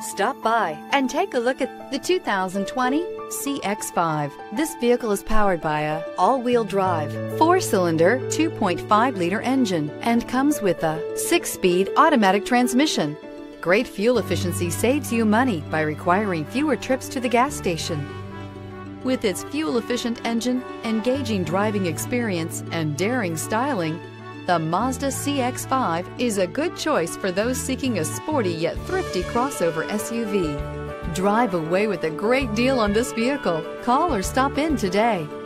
Stop by and take a look at the 2020 CX-5. This vehicle is powered by a all-wheel drive, 4-cylinder, 2.5-liter engine and comes with a 6-speed automatic transmission. Great fuel efficiency saves you money by requiring fewer trips to the gas station. With its fuel-efficient engine, engaging driving experience, and daring styling, the Mazda CX-5 is a good choice for those seeking a sporty yet thrifty crossover SUV. Drive away with a great deal on this vehicle. Call or stop in today.